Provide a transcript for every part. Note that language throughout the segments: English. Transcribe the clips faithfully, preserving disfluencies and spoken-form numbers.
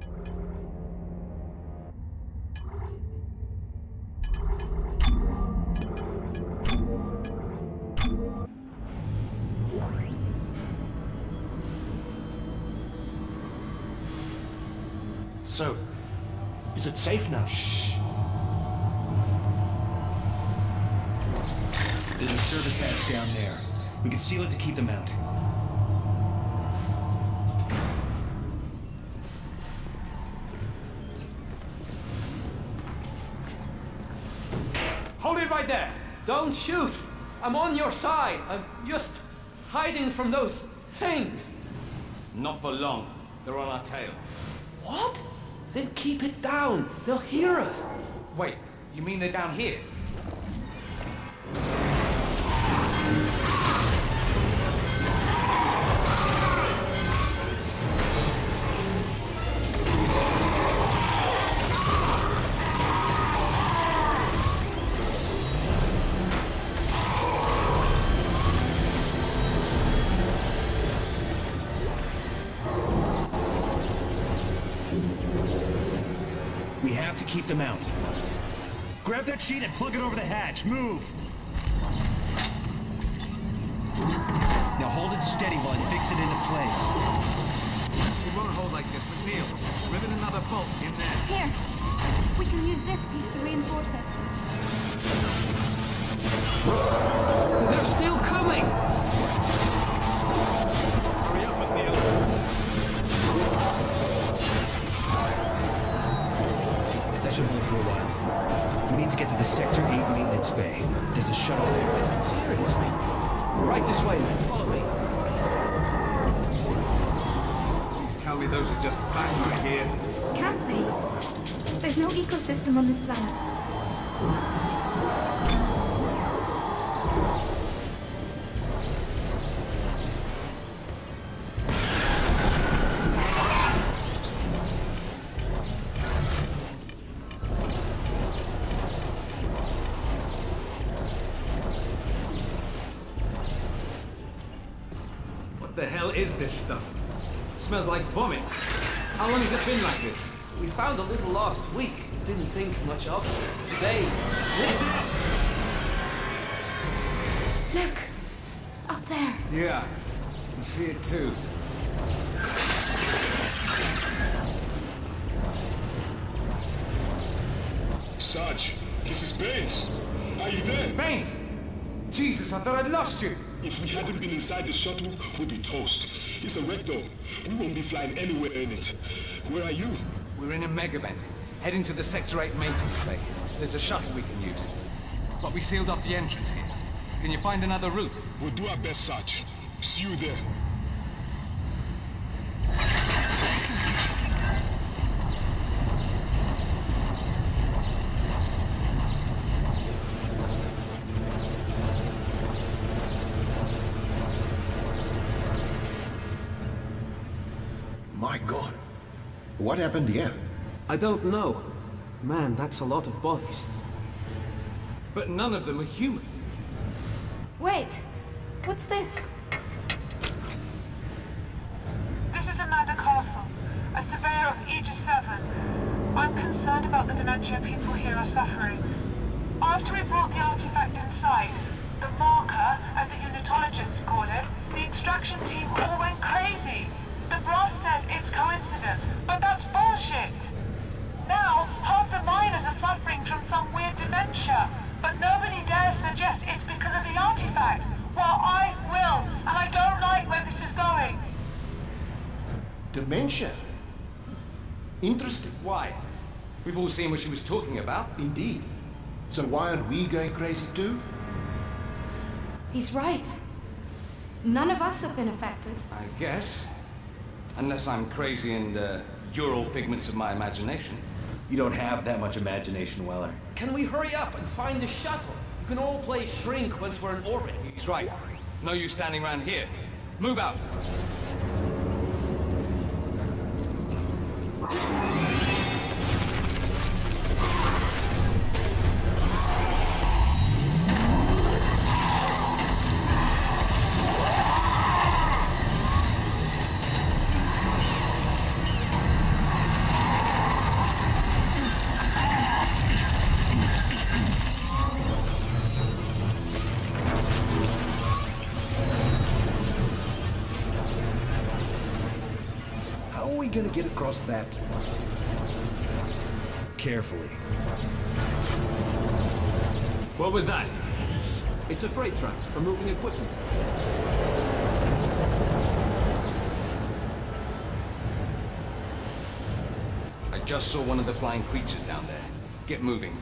So, is it safe now? Shh. There's a service hatch down there. We can seal it to keep them out. Hold it right there! Don't shoot! I'm on your side! I'm just hiding from those things! Not for long. They're on our tail. What? Then keep it down. They'll hear us. Wait, you mean they're down here? We have to keep them out. Grab that sheet and plug it over the hatch. Move! Now hold it steady while I fix it into place. It won't hold like this, but Neil, rivet another bolt in there. Here! We can use this piece to reinforce it. They're still coming! Hurry up, Neil. That should hold for a while. We need to get to the Sector eight maintenance bay. There's a shuttle there. Seriously? Right this way, man. Follow me. Please tell me those are just bats right here. Can't be. There's no ecosystem on this planet. What the hell is this stuff? It smells like vomit. How long has it been like this? We found a little last week. Didn't think much of it. Today, this. Look! Up there. Yeah, I see it too. Sarge, this is Baines. Are you there? Baines! Jesus, I thought I'd lost you. If we hadn't been inside the shuttle, we'd be toast. It's a wreck though. We won't be flying anywhere in it. Where are you? We're in a megavent, heading to the Sector eight maintenance bay. There's a shuttle we can use. But we sealed off the entrance here. Can you find another route? We'll do our best, Sarge. See you there. My God. What happened here? I don't know. Man, that's a lot of bodies. But none of them are human. Wait! What's this? This is Amanda Castle, a surveyor of Aegis seven. I'm concerned about the dementia people here are suffering. After we brought the artifact inside, the marker, as the unitologists call it, the extraction team all went crazy. The brass says it's coincidence, but that's bullshit. Now, half the miners are suffering from some weird dementia, but nobody dares suggest it's because of the artifact. Well, I will, and I don't like where this is going. Dementia? Interesting. Why? We've all seen what she was talking about. Indeed. So why aren't we going crazy too? He's right. None of us have been affected. I guess. Unless I'm crazy and uh, you're all figments of my imagination. You don't have that much imagination, Weller. Can we hurry up and find the shuttle? You can all play shrink once we're in orbit. He's right. No use standing around here. Move out. How are we gonna get across that? Carefully. What was that? It's a freight truck for moving equipment. I just saw one of the flying creatures down there. Get moving.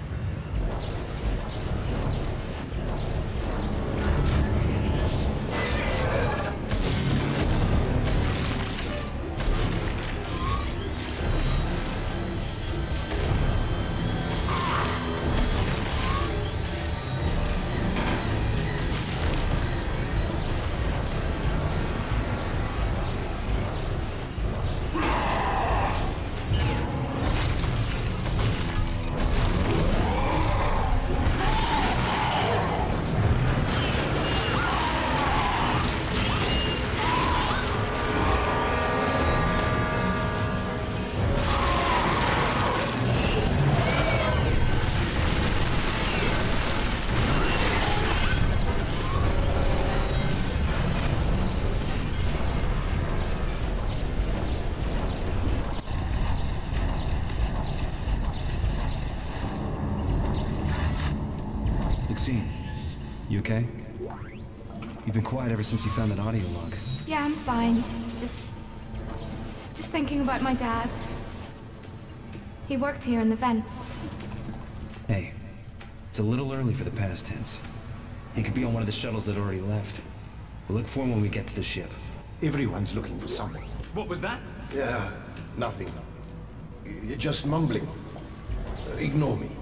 Maxine, you okay? You've been quiet ever since you found that audio log. Yeah, I'm fine. Just... just thinking about my dad. He worked here in the vents. Hey, it's a little early for the past tense. He could be on one of the shuttles that already left. We'll look for him when we get to the ship. Everyone's looking for something. What was that? Yeah, nothing. You're just mumbling. Uh, Ignore me.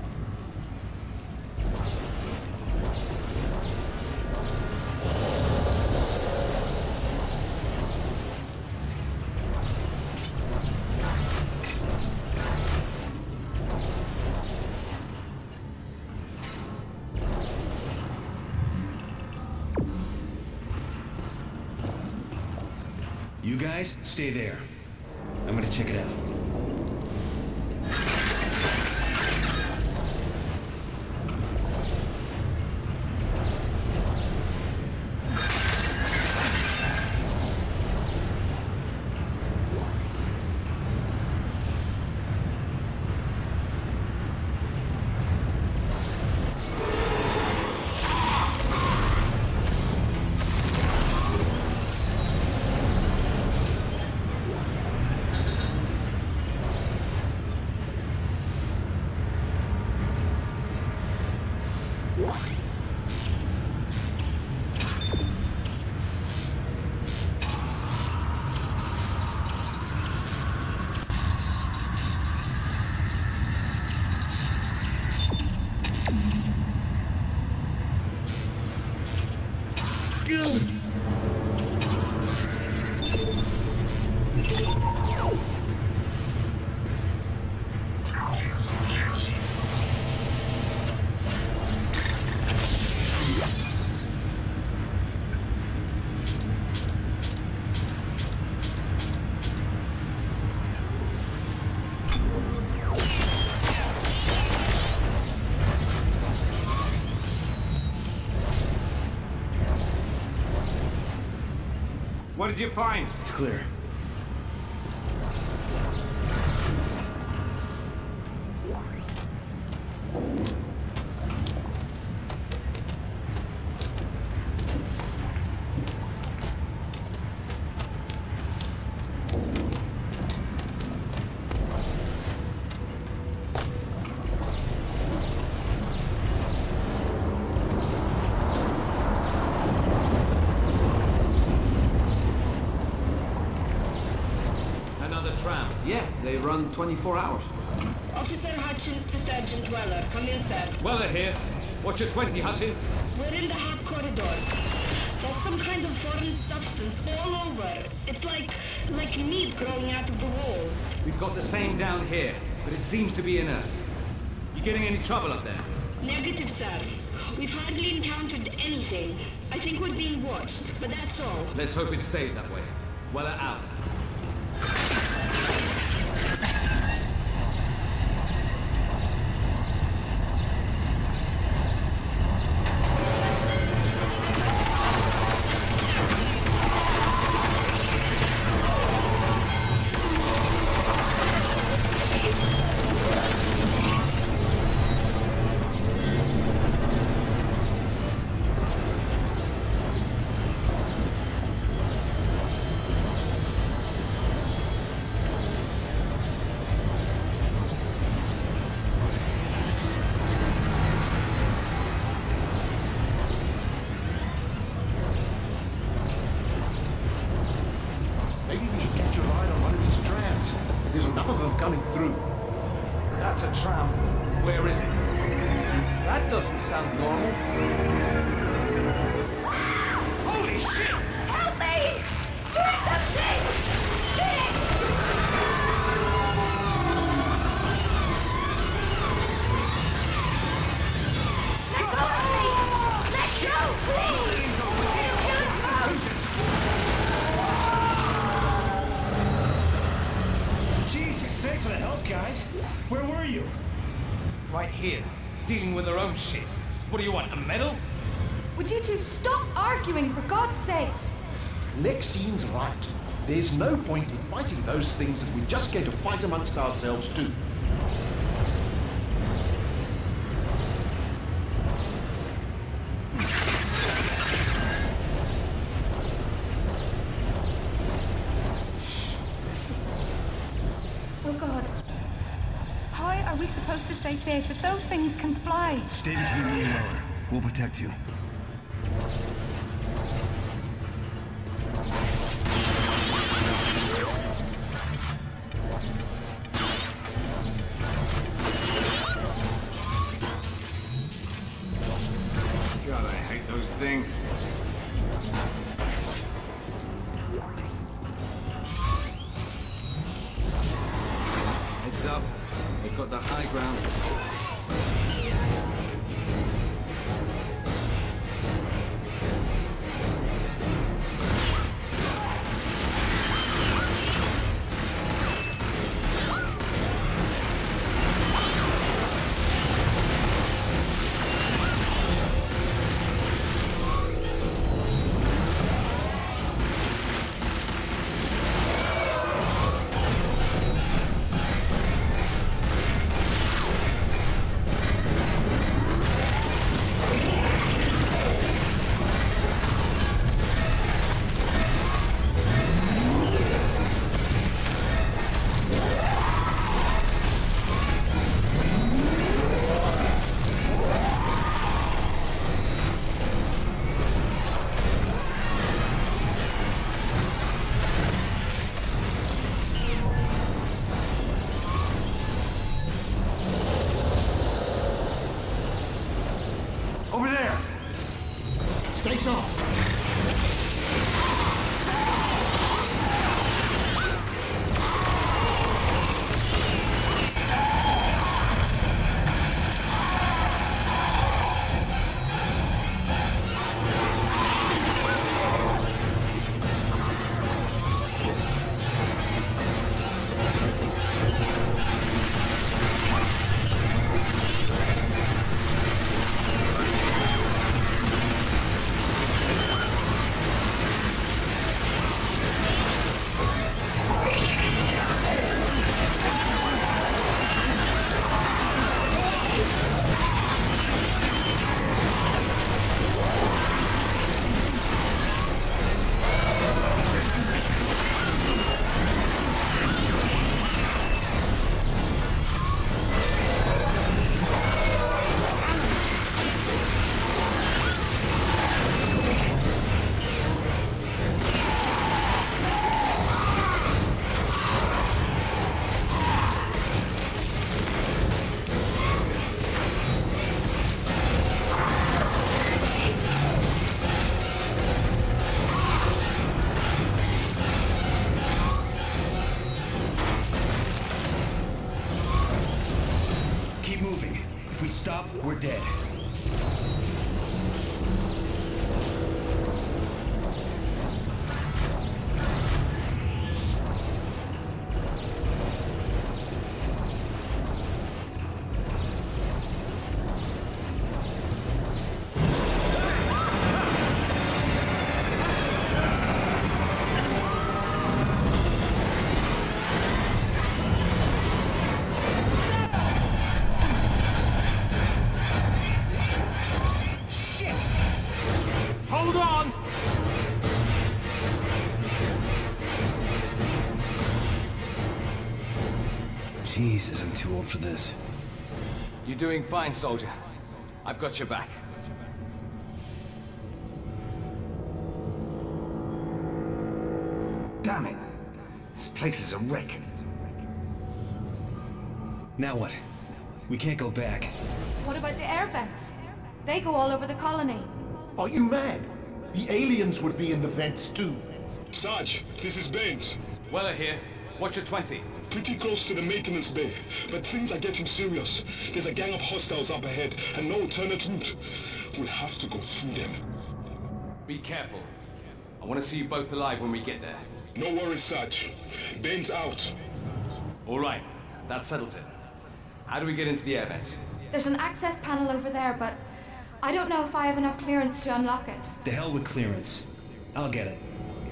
You guys, stay there. I'm gonna check it out. What did you find? It's clear. Tram. Yeah, they run twenty-four hours. Officer Hutchins to Sergeant Weller. Come in, sir. Weller here. What's your twenty, Hutchins? We're in the hub corridors. There's some kind of foreign substance all over. It's like... like meat growing out of the walls. We've got the same down here, but it seems to be inert. You getting any trouble up there? Negative, sir. We've hardly encountered anything. I think we're being watched, but that's all. Let's hope it stays that way. Weller out. There's enough of them coming through. That's a tram. Where is it? That doesn't sound normal. Holy shit! Help me! Do something! Shit! Let go of me! Let go, please! Jesus, thanks for the help, guys. Where were you? Right here, dealing with their own shit. What do you want, a medal? Would you two stop arguing, for God's sakes? Lexine's right. There's no point in fighting those things if we're just going to fight amongst ourselves too. Oh God. How are we supposed to stay safe if those things can fly? Stay between me and Weller. We'll protect you. God, I hate those things. Heads up. They've got the high ground. Over there! Stay sharp. Keep moving. If we stop, we're dead. Hold on! Jesus, I'm too old for this. You're doing fine, soldier. I've got your back. Damn it! This place is a wreck. Now what? We can't go back. What about the air vents? They go all over the colony. Are you mad? The aliens would be in the vents too. Sarge, this is Baines. Weller here. Watch your twenty. Pretty close to the maintenance bay, but things are getting serious. There's a gang of hostiles up ahead, and no alternate route. We'll have to go through them. Be careful. I want to see you both alive when we get there. No worries, Sarge. Baines out. All right. That settles it. How do we get into the air vents? There's an access panel over there, but I don't know if I have enough clearance to unlock it. The hell with clearance. I'll get it.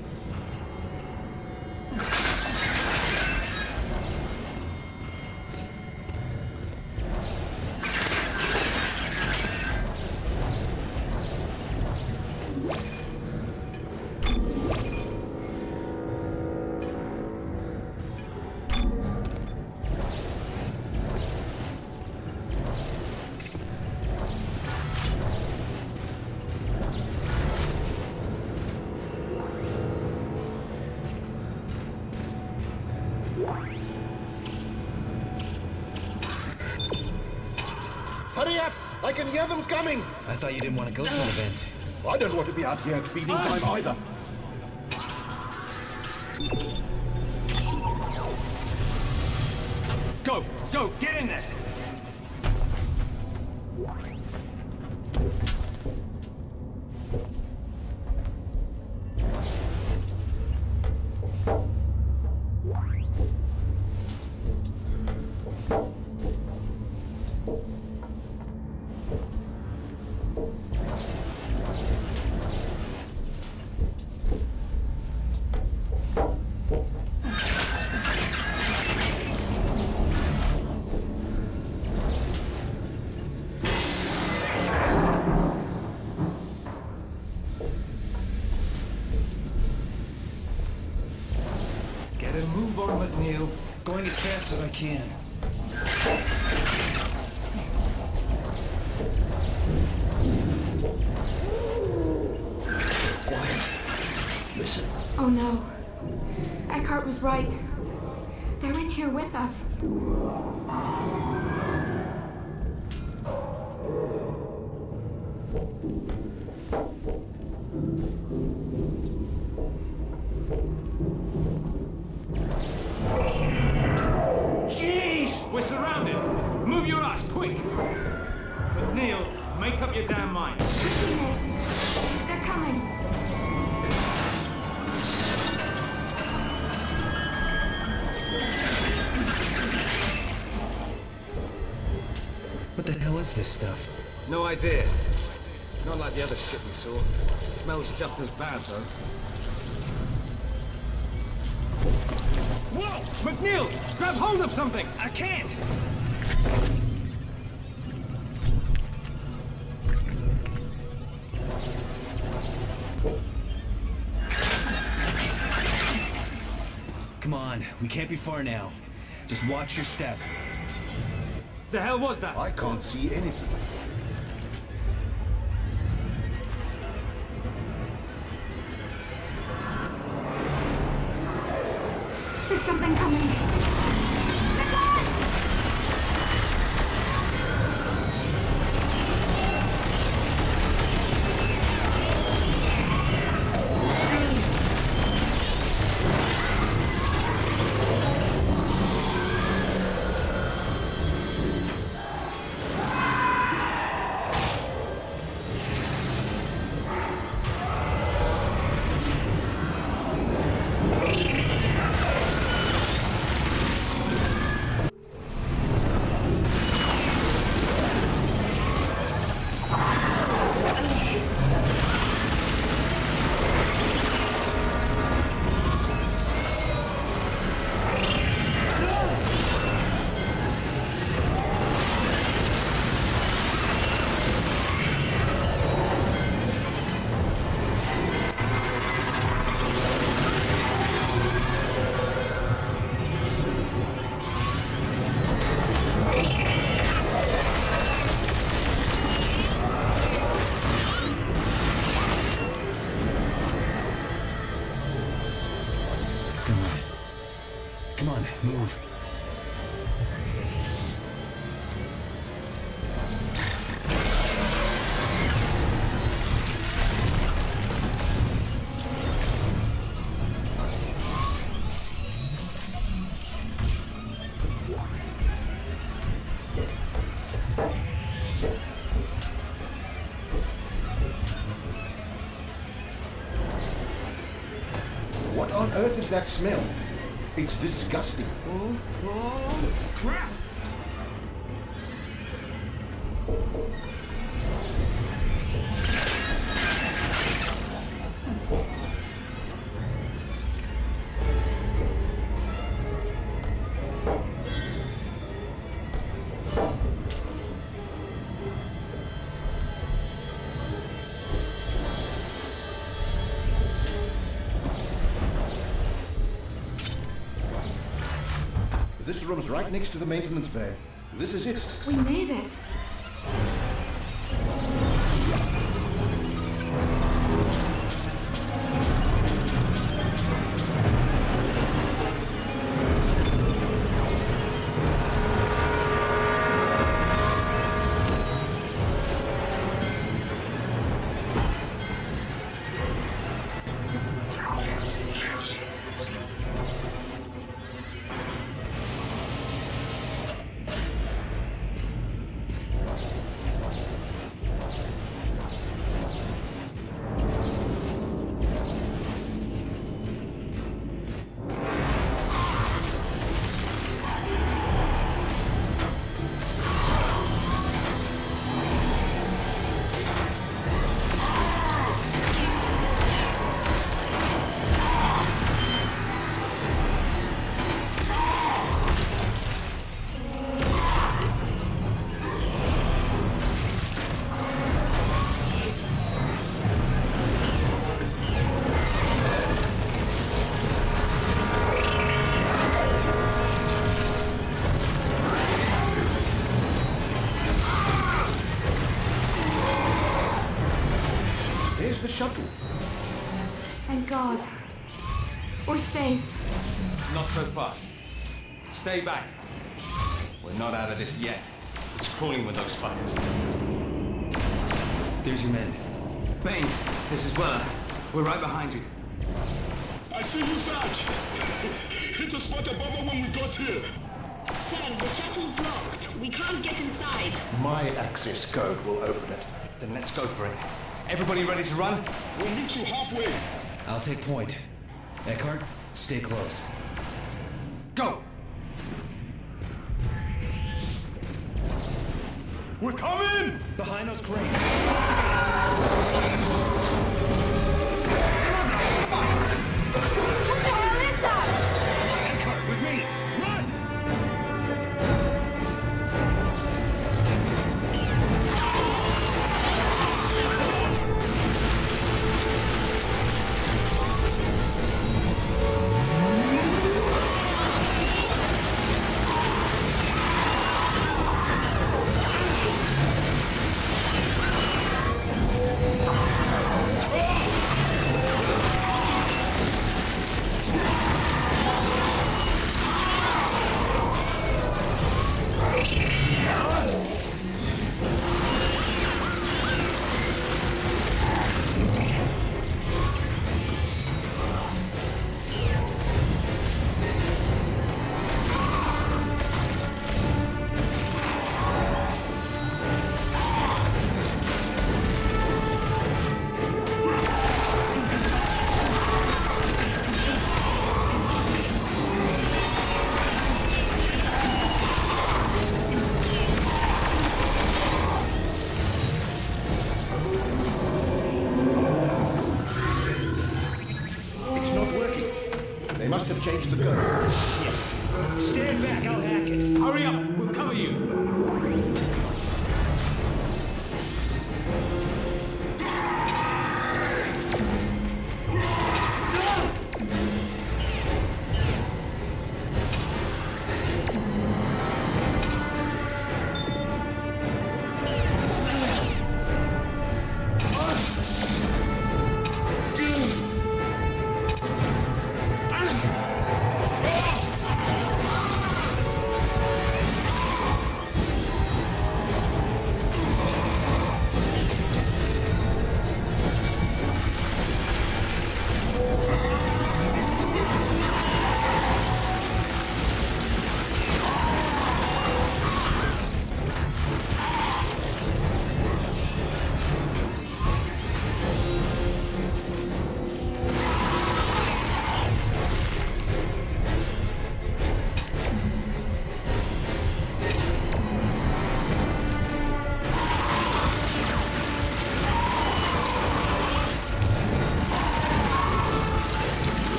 Hurry up! I can hear them coming! I thought you didn't want to go through the vents. I don't want to be out here at feeding time either. Go! Go! Get in there! Move on, McNeil. Going as fast as I can. Quiet. Listen. Oh no. Eckhart was right. They're in here with us. Jeez! We're surrounded! Move your ass, quick! McNeil, make up your damn mind. They're coming. What the hell is this stuff? No idea. It's not like the other shit we saw. Smells just as bad, though. Whoa! McNeil! Grab hold of something! I can't! Come on, we can't be far now. Just watch your step. The hell was that? I can't see anything. There's something coming. Come on, move. earth is that smell? It's disgusting. Oh, oh, crap! This room's right next to the maintenance bay. This is it. We made it. There's the shuttle. Thank God. We're safe. Not so fast. Stay back. We're not out of this yet. It's crawling with those fuckers. There's your men. Baines, this is Weller. We're right behind you. I see you, Sarge. Hit a spot above her when we got here. Sir, the shuttle's locked. We can't get inside. My access code will open it. Then let's go for it. Everybody ready to run? We'll meet you halfway. I'll take point. Eckhart, stay close. Go! We're coming! Behind those crates! What the hell is that? Eckhart, with me! Run! They must have changed the code. Shit. Stand back, I'll hack it. Hurry up, we'll cover you.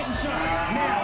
inside, now!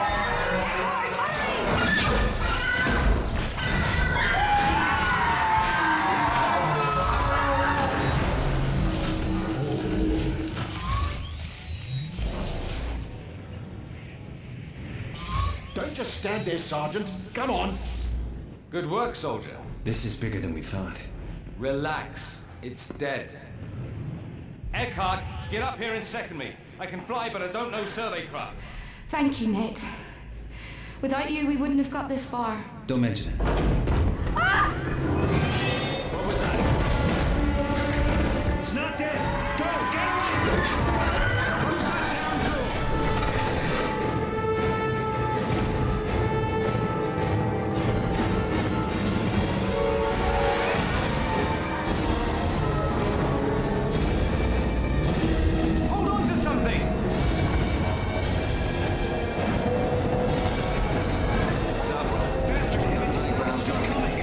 Don't just stand there, Sergeant. Come on. Good work, soldier. This is bigger than we thought. Relax. It's dead. Eckhart, get up here and second me. I can fly, but I don't know survey craft. Thank you, Nate. Without you, we wouldn't have got this far. Don't mention it. What was that? It's not dead! Go! Get away! Hold on to something! Faster, damn it! It's still coming!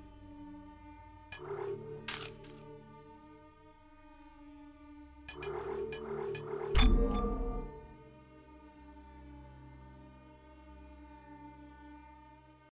You